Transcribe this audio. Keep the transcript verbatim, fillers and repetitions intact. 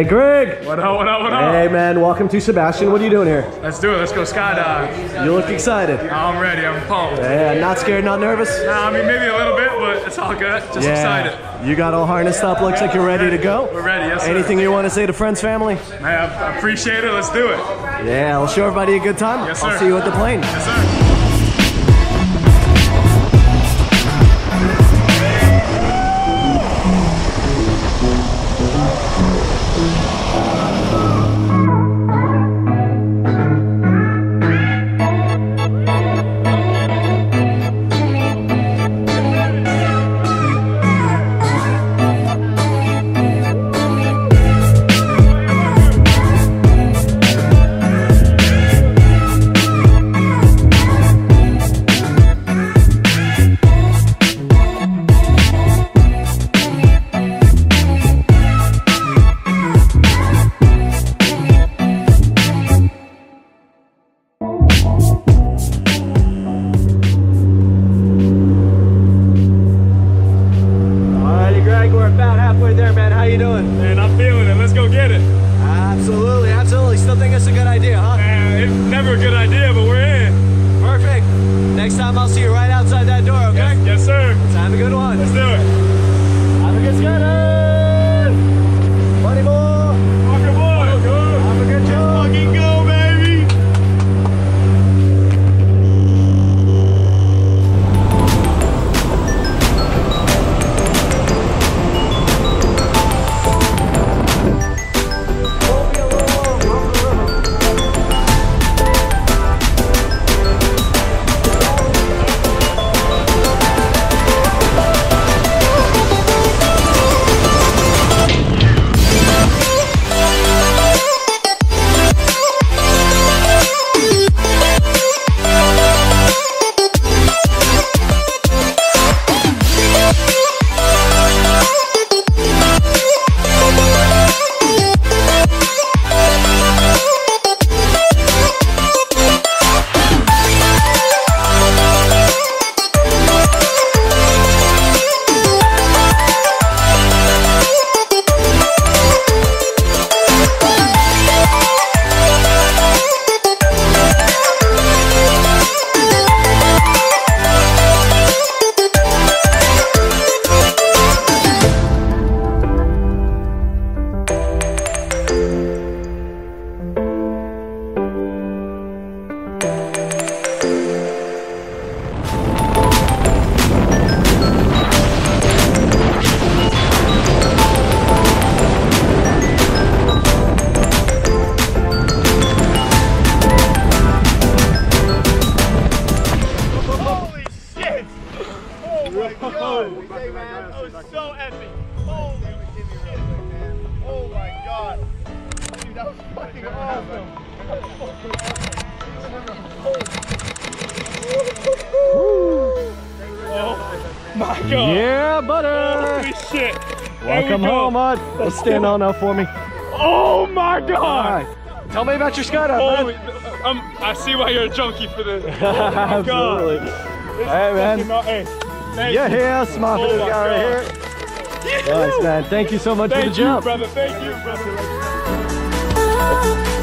Hey, Greg. What up, what up, what up? Hey, man, welcome to Sebastian. What are you doing here? Let's do it. Let's go skydive. You look excited. I'm ready. I'm pumped. Yeah, not scared, not nervous? Nah, I mean, maybe a little bit, but it's all good. Just yeah. excited. You got all harnessed up. Looks like you're ready to go. We're ready, yes, sir. Anything you want to say to friends, family? Man, I appreciate it. Let's do it. Yeah, I'll show everybody a good time. Yes, sir. I'll see you at the plane. Yes, sir. I'll see you right outside that door, okay? Yes, yes sir. Let's have a good one. Let's do it. Have a good skydive! Buddy boy! Fucking boy! Have a good job! Fucking go, baby! That was so epic. Holy shit. Oh my god. Dude, that was fucking awesome. Oh my god. Yeah, butter. Holy shit. Welcome home, bud. Let's stand on up for me. Oh my god. All right. Tell me about your skydive, Holy, man. um, I see why you're a junkie for this. Oh my Absolutely. god. Hey, man. Hey, thank Yeah, you. here, smart for Oh this my guy God. right here. Nice, man. Thank you so much Thank for the you, jump. brother. Thank you, brother.